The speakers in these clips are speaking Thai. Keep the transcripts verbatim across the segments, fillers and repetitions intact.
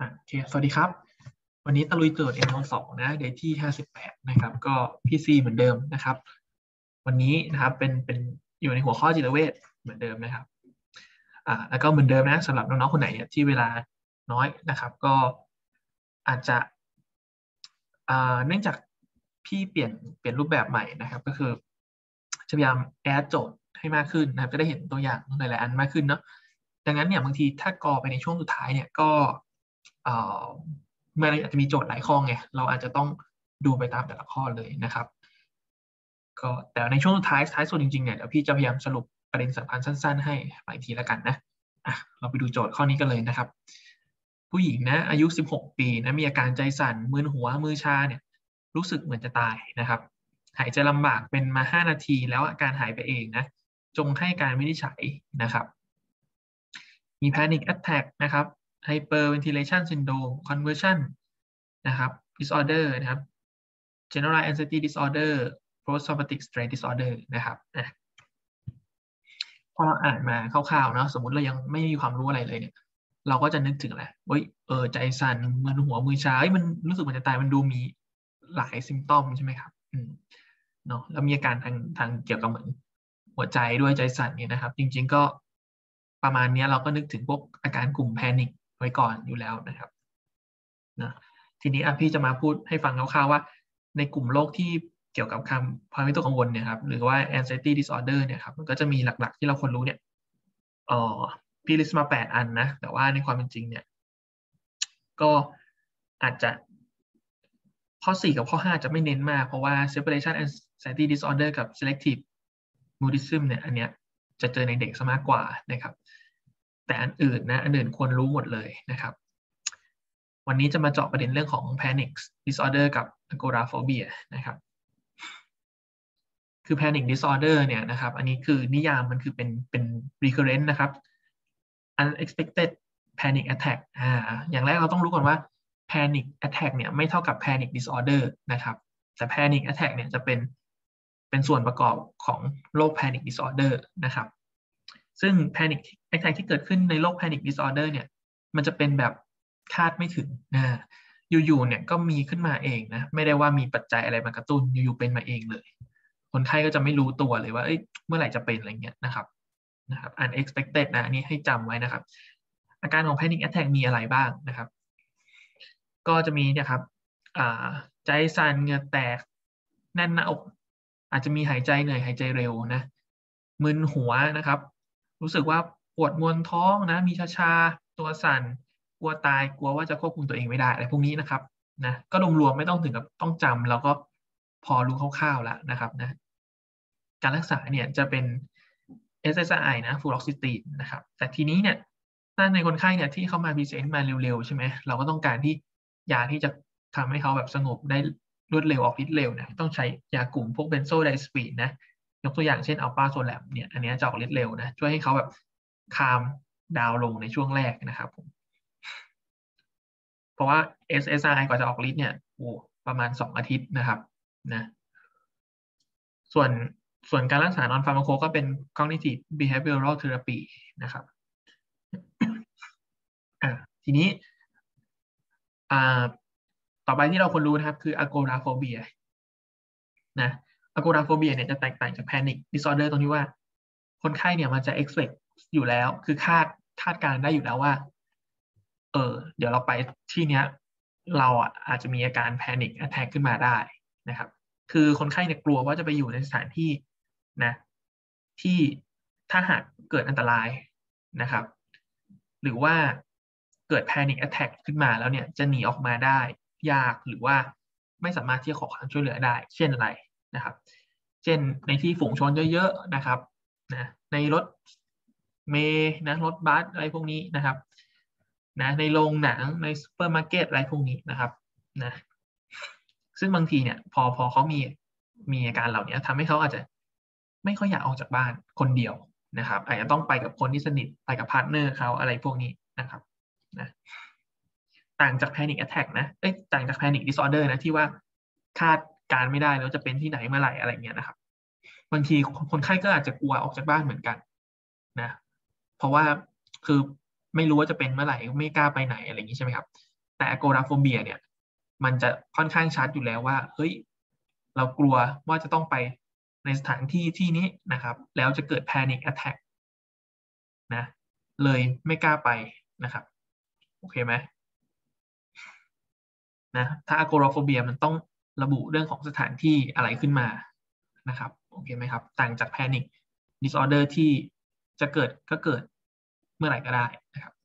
อ่ะโอเคสวัสดีครับวันนี้ตะลุยโจทย์ เอ็ม สอง นะ Day ที่ห้าสิบแปดนะครับก็พีซีเหมือนเดิมนะครับวันนี้นะครับเป็นเป็นอยู่ในหัวข้อจิตเวชเหมือนเดิมนะครับอ่าแล้วก็เหมือนเดิมนะสำหรับน้องๆคนไหนเนี่ยที่เวลาน้อยนะครับก็อาจจะอ่าเนื่องจากพี่เปลี่ยนเปลี่ยนรูปแบบใหม่นะครับก็คือจะพยายามแอดโจทย์ให้มากขึ้นนะครับจะได้เห็นตัวอย่างหลายๆอันมากขึ้นเนาะดังนั้นเนี่ยบางทีถ้ากอไปในช่วงสุดท้ายเนี่ยก็เอ่อมันอาจจะมีโจทย์หลายข้อไงเราอาจจะต้องดูไปตามแต่ละข้อเลยนะครับก็แต่ในช่วงสุดท้ายท้ายสุดจริงๆเนี่ยเดี๋ยวพี่จะพยายามสรุปประเด็นสำคัญสั้นๆให้หลายทีแล้วกันนะอ่ะเราไปดูโจทย์ข้อนี้กันเลยนะครับผู้หญิงนะอายุสิบหกปีนะมีอาการใจสั่นมึนหัวมือชาเนี่ยรู้สึกเหมือนจะตายนะครับหายใจลำบากเป็นมาห้านาทีแล้วอาการหายไปเองนะจงให้การวินิจฉัยนะครับมี panic attack นะครับ hyperventilation syndrome conversion นะครับ disorder นะครับ general anxiety disorder post traumatic stress disorder นะครับนะพอเราอ่านมาคร่าวๆเนาะสมมุติเรายังไม่มีความรู้อะไรเลยเนี่ยเราก็จะนึกถึงอะไรเฮ้ยเออใจสั่นมึนหัวมือชาเฮ้ยมันรู้สึกเหมือนจะตายมันดูมีหลายซิมตอมใช่ไหมครับอืมเนาะแล้วมีอาการทางทางเกี่ยวกับเหมือนหัวใจด้วยใจสั่นเนี่ยนะครับจริงๆก็ประมาณนี้เราก็นึกถึงพวกอาการกลุ่มแพนิคไว้ก่อนอยู่แล้วนะครับนะทีนี้อ่ะพี่จะมาพูดให้ฟังคร่าวๆว่าในกลุ่มโรคที่เกี่ยวกับคำความวิตกกังวลเนี่ยครับหรือว่า anxiety disorder เนี่ยครับมันก็จะมีหลักๆที่เราควรรู้เนี่ยเอ่อพี่ลิสต์มาแปดอันนะแต่ว่าในความเป็นจริงเนี่ยก็อาจจะข้อสี่กับข้อห้าจะไม่เน้นมากเพราะว่า separation anxiety disorder กับ selective mutism เนี่ยอันเนี้ยจะเจอในเด็กซะมากกว่านะครับแต่อันอื่นนะอันอื่นควรรู้หมดเลยนะครับวันนี้จะมาเจาะประเด็นเรื่องของ panic disorder กับ agoraphobia นะครับคือ panic disorder เนี่ยนะครับอันนี้คือนิยามมันคือเป็นเป็น recurrent นะครับ unexpected panic attack อ่าอย่างแรกเราต้องรู้ก่อนว่า panic attack เนี่ยไม่เท่ากับ panic disorder นะครับแต่ panic attack เนี่ยจะเป็นเป็นส่วนประกอบของโรค panic disorder นะครับซึ่ง panic attack ที่เกิดขึ้นในโรค panic disorder เนี่ยมันจะเป็นแบบคาดไม่ถึงนะอยู่ๆเนี่ยก็มีขึ้นมาเองนะไม่ได้ว่ามีปัจจัยอะไรมากระตุ้นอยู่ๆเป็นมาเองเลยคนไข้ก็จะไม่รู้ตัวเลยว่าเอ้ยเมื่อไหร่จะเป็นอะไรเงี้ยนะครับนะครับ unexpected นะอันนี้ให้จำไว้นะครับอาการของ panic attack มีอะไรบ้างนะครับก็จะมีเนี่ยครับใจสั่นเหงื่อแตกแน่นหน้าอกอาจจะมีหายใจเหนื่อยหายใจเร็วนะมึนหัวนะครับรู้สึกว่าปวดมวนท้องนะมีชาชาตัวสั่นกลัวตายกลัวว่าจะควบคุมตัวเองไม่ได้อะไรพวกนี้นะครับนะก็รวมๆไม่ต้องถึงกับต้องจำแล้วก็พอรู้คร่าวๆแล้วนะครับนะการรักษาเนี่ยจะเป็น เอส เอส อาร์ ไอ นะฟลูออกซิตินนะครับแต่ทีนี้เนี่ยถ้าในคนไข้เนี่ยที่เขามาพรีเซนต์มาเร็วๆใช่ไหมเราก็ต้องการที่ยาที่จะทำให้เขาแบบสงบได้รวดเร็วออกฤทธิ์เร็วนะต้องใช้ยากลุ่มพวกเบนโซไดสปีดนะยกตัวอย่างเช่นอัลปาโซแลมเนี่ยอันนี้จะออกฤทธิ์เร็วนะช่วยให้เขาแบบคามดาวลงในช่วงแรกนะครับผมเพราะว่า เอส เอส อาร์ ไอ กว่าจะออกฤทธิ์เนี่ยโอ้ประมาณสองอาทิตย์นะครับนะส่วนส่วนการรักษานอนฟาร์มาโคก็เป็น cognitive behavioral therapy นะครับอ่าทีนี้อ่าต่อไปที่เราควรรู้นะครับคือ agoraphobia นะ agoraphobia เนี่ยจะแตกต่างจาก panic disorder ตรงที่ว่าคนไข้เนี่ยมันจะ expect อยู่แล้วคือคาดคาดการได้อยู่แล้วว่าเออเดี๋ยวเราไปที่เนี้ยเราอ่ะอาจจะมีอาการ panic attack ขึ้นมาได้นะครับคือคนไข้เนี่ยกลัวว่าจะไปอยู่ในสถานที่นะที่ถ้าหากเกิดอันตรายนะครับหรือว่าเกิด panic attack ขึ้นมาแล้วเนี่ยจะหนีออกมาได้ยากหรือว่าไม่สามารถที่จะขอความช่วยเหลือได้เช่นอะไรนะครับเช่นในที่ฝูงชนเยอะๆนะครับนะในรถเมล์นะรถบัสอะไรพวกนี้นะครับนะในโรงหนังในซูเปอร์มาร์เก็ตอะไรพวกนี้นะครับนะซึ่งบางทีเนี่ยพอพอเขามีมีอาการเหล่านี้ทำให้เขาอาจจะไม่ค่อยอยากออกจากบ้านคนเดียวนะครับอาจจะต้องไปกับคนที่สนิทไปกับพาร์ทเนอร์เขาอะไรพวกนี้นะครับนะต่างจาก panic attack นะเอ้ยต่างจาก panic disorder นะที่ว่าคาดการไม่ได้แล้วจะเป็นที่ไหนเมื่อไหร่อะไรเงี้ยนะครับบางทีคนไข้ก็อาจจะกลัวออกจากบ้านเหมือนกันนะเพราะว่าคือไม่รู้ว่าจะเป็นเมื่อไหร่ไม่กล้าไปไหนอะไรอย่างนี้ใช่ไหมครับแต่ agoraphobia เนี่ยมันจะค่อนข้างชัดอยู่แล้วว่าเฮ้ยเรากลัวว่าจะต้องไปในสถานที่ที่นี้นะครับแล้วจะเกิด panic attack นะเลยไม่กล้าไปนะครับโอเคไหมนะถ้า agoraphobia มันต้องระบุเรื่องของสถานที่อะไรขึ้นมานะครับโอเคไหมครับต่างจาก panic disorder ที่จะเกิดก็เกิดเมื่อไหร่ก็ได้นะครับ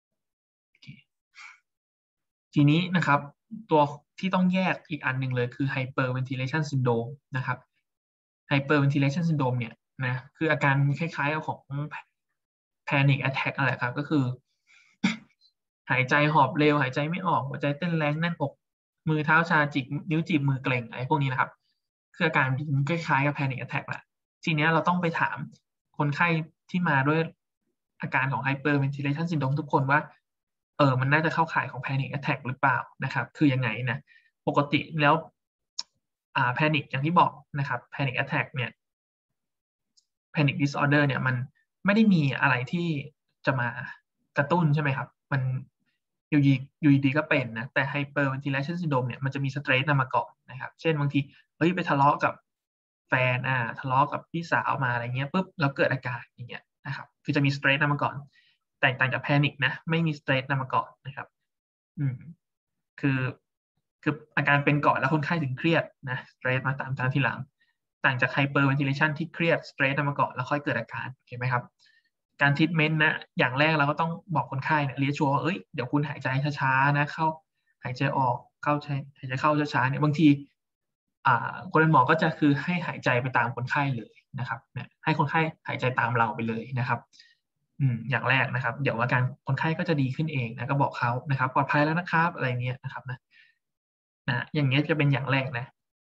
ทีนี้นะครับตัวที่ต้องแยกอีกอันหนึ่งเลยคือ hyperventilation syndrome นะครับ hyperventilation syndrome เนี่ยนะคืออาการคล้ายๆของ panic attack อะไรครับก็คือหายใจหอบเร็วหายใจไม่ออกหัวใจเต้นแรงแน่นอกมือเท้าชาจิกนิ้วจีบมือเกร็งอะไรพวกนี้นะครับคืออาการคล้ายๆกับ panic attack แหละทีนี้เราต้องไปถามคนไข้ที่มาด้วยอาการของ hyperventilation syndrome ทุกคนว่าเออมันน่าจะเข้าข่ายของ panic attack หรือเปล่านะครับคือยังไงนะปกติแล้วอ่า panic อย่างที่บอกนะครับ panic attack เนี่ย panic disorder เนี่ยมันไม่ได้มีอะไรที่จะมากระตุ้นใช่ไหมครับมันอยู่ดีอยู่ดีก็เป็นนะแต่ hyperventilation syndrome เนี่ยมันจะมีสเตรสนำมาก่อนนะครับเช่นบางทีเฮ้ยไปทะเลาะกับแฟนอ่าทะเลาะกับพี่สาวมาอะไรเงี้ยปุ๊บแล้วเกิดอาการอย่างเงี้ยนะครับคือจะมีสเตรสนำมาก่อนแตกต่างจาก panic นะไม่มีสเตรสนำมาก่อนนะครับอืมคือคืออาการเป็นก่อนแล้วคนไข้ถึงเครียดนะสเตรสมาตามตามทีหลังต่างจาก hyperventilation ที่เครียดสเตรสนำมาก่อนแล้วค่อยเกิดอาการเห็นไหมครับการทรีทเมนต์นะอย่างแรกเราก็ต้องบอกคนไข้เนี่ยเรียกชัวร์ว่าเอ้ยเดี๋ยวคุณหายใจช้าๆนะเข้าหายใจออกเข้าใช้หายใจเข้าช้าๆเนี่ยบางทีอ่าคนเป็นหมอก็จะคือให้หายใจไปตามคนไข้เลยนะครับเนี่ยให้คนไข้หายใจตามเราไปเลยนะครับอืมอย่างแรกนะครับเดี๋ยวอาการคนไข้ก็จะดีขึ้นเองนะก็บอกเขานะครับปลอดภัยแล้วนะครับอะไรเงี้ยนะครับนะนะอย่างเงี้ยจะเป็นอย่างแรกนะ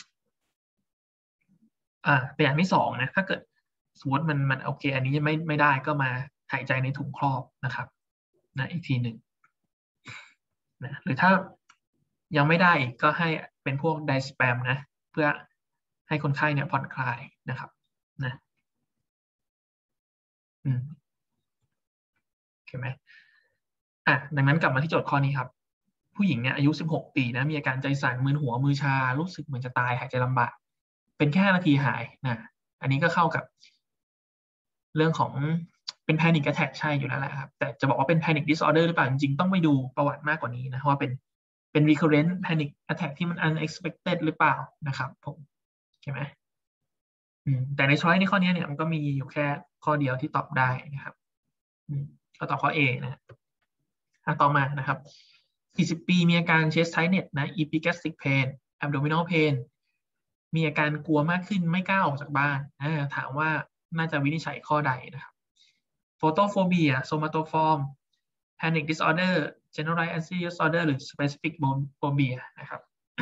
อ่าแต่อย่างที่สองนะถ้าเกิดสมมติมันมันโอเคอันนี้ไม่ไม่ได้ก็มาหายใจในถุงครอบนะครับนะอีกทีหนึ่งนะหรือถ้ายังไม่ได้อีกก็ให้เป็นพวกไดสแปมนะเพื่อให้คนไข้เนี่ยผ่อนคลายนะครับนะอืมโอเคไหมอ่ะดังนั้นกลับมาที่โจทย์ข้อนี้ครับผู้หญิงเนี่ยอายุสิบหกปีนะมีอาการใจสั่นมึนหัวมือชารู้สึกเหมือนจะตายหายใจลำบากเป็นแค่ห้านาทีหายนะอันนี้ก็เข้ากับเรื่องของเป็น panic attack ใช่อยู่แล้วแหละครับแต่จะบอกว่าเป็น panic disorder หรือเปล่าจริงๆต้องไปดูประวัติมากกว่านี้นะว่าเป็นเป็น recurrent panic attack ที่มัน unexpected หรือเปล่านะครับผมใช่ไหมอืมแต่ในช้อยในข้อนี้เนี่ยมันก็มีอยู่แค่ข้อเดียวที่ตอบได้นะครับอืมก็ตอบข้อ A นะอ่ะต่อมานะครับสี่สิบปีมีอาการ chest tightness นะ epigastric pain abdominal pain มีอาการกลัวมากขึ้นไม่กล้าออกจากบ้านอ่าถามว่าน่าจะวินิจฉัยข้อใดนะครับ photophobia somatoform panic disorder generalized anxiety disorder หรือ specific phobia นะครับ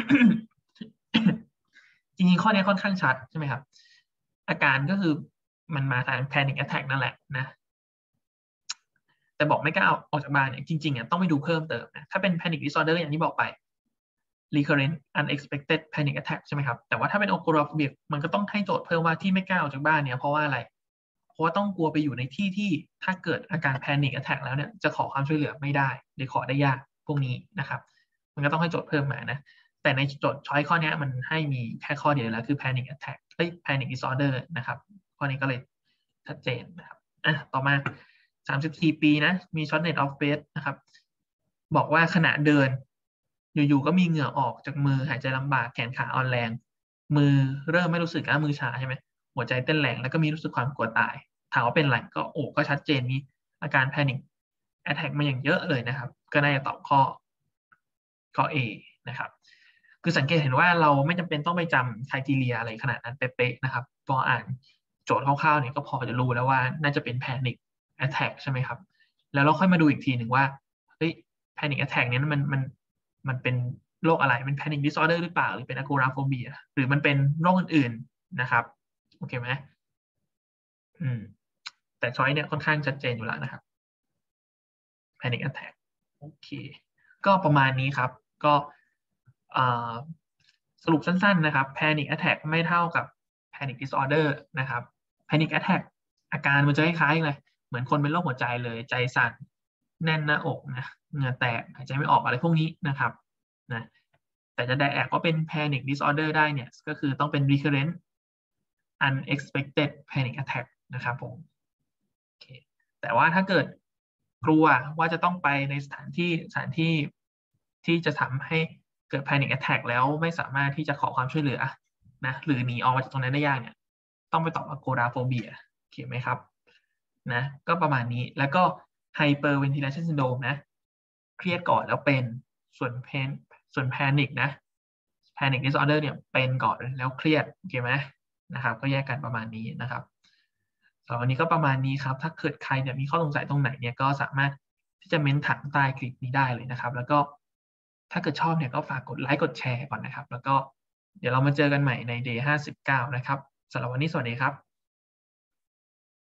จริงๆข้อนี้ค่อนข้างชัดใช่ไหมครับอาการก็คือมันมาทาง panic attack นั่นแหละนะแต่บอกไม่กล้าออกจากบ้านเนี่ยจริงๆอ่ะต้องไปดูเพิ่มเติมนะถ้าเป็น panic disorder อย่างที่บอกไป recurrent unexpected panic attack ใช่ไหมครับแต่ว่าถ้าเป็น agoraphobia มันก็ต้องให้โจทย์เพิ่มว่าที่ไม่กล้าออกจากบ้านเนี่ยเพราะว่าอะไรเพราะว่าต้องกลัวไปอยู่ในที่ที่ถ้าเกิดอาการ panic attack แล้วเนี่ยจะขอความช่วยเหลือไม่ได้หรือขอได้ยากพวกนี้นะครับมันก็ต้องให้โจทย์เพิ่มมานะแต่ในโจทย์ช้อยข้อนี้มันให้มีแค่ข้อเดียวแล้วคือ panic attack เอ้ย panic disorder นะครับข้อนี้ก็เลยชัดเจนนะครับอ่ะต่อมาสามสิบสี่ปีนะมี shortness of breath นะครับบอกว่าขณะเดินอยู่ๆก็มีเหงื่อออกจากมือหายใจลำบากแขนขาอ่อนแรงมือเริ่มไม่รู้สึกอ่ะมือชาใช่ไหมหัวใจเต้นแรงแล้วก็มีรู้สึกความกลัวตายถามว่าเป็นอะไรก็โอ้ก็ชัดเจนมีอาการ panic attack มาอย่างเยอะเลยนะครับก็น่าจะตอบข้อข้อ A นะครับคือสังเกตเห็นว่าเราไม่จำเป็นต้องไปจำ criteria อะไรขนาดนั้นเป๊ะๆนะครับพออ่านโจทย์คร่าวๆเนี่ยก็พอจะรู้แล้วว่าน่าจะเป็น panic attack ใช่ไหมครับแล้วเราค่อยมาดูอีกทีหนึ่งว่าเฮ้ย panic attack เนี่ยมันมันมันเป็นโรคอะไรเป็น panic disorder หรือเปล่าหรือเป็น agoraphobia หรือมันเป็นโรคอื่นๆนะครับโอเคไหมอืมแต่ช้อยเนี่ยค่อนข้างชัดเจนอยู่แล้วนะครับ panic attack โอเคก็ประมาณนี้ครับก็สรุปสั้นๆนะครับ panic attack ไม่เท่ากับ panic disorder นะครับ panic attack อาการมันจะคล้ายๆเลยเหมือนคนเป็นโรคหัวใจเลยใจสั่นแน่นหน้าอกนะเหงื่อแตกหายใจไม่ออกอะไรพวกนี้นะครับนะแต่จะไดแอกว่าเป็น panic disorder ได้เนี่ยก็คือต้องเป็น recurrent unexpected panic attack นะครับผมโอเคแต่ว่าถ้าเกิดกลัวว่าจะต้องไปในสถานที่สถานที่ที่จะทำให้เกิด panic attack แล้วไม่สามารถที่จะขอความช่วยเหลือนะหรือหนีออกมาจากตรงนั้นได้ยากเนี่ยต้องไปตอบ agoraphobia โอเคไหมครับนะก็ประมาณนี้แล้วก็ hyperventilation syndrome นะเครียดก่อนแล้วเป็นส่วน pain ส่วน panic นะ panic disorder เนี่ยเป็นก่อนแล้วเครียดโอเคไหมนะครับก็แยกกันประมาณนี้นะครับสำหรับวันนี้ก็ประมาณนี้ครับถ้าเกิดใครเนี่ยมีข้อสงสัยตรงไหนเนี่ยก็สามารถที่จะเม้นถามใต้คลิปนี้ได้เลยนะครับแล้วก็ถ้าเกิดชอบเนี่ยก็ฝากกดไลค์กดแชร์ก่อนนะครับแล้วก็เดี๋ยวเรามาเจอกันใหม่ใน day ห้าสิบเก้านะครับสำหรับวันนี้สวัสดีครับ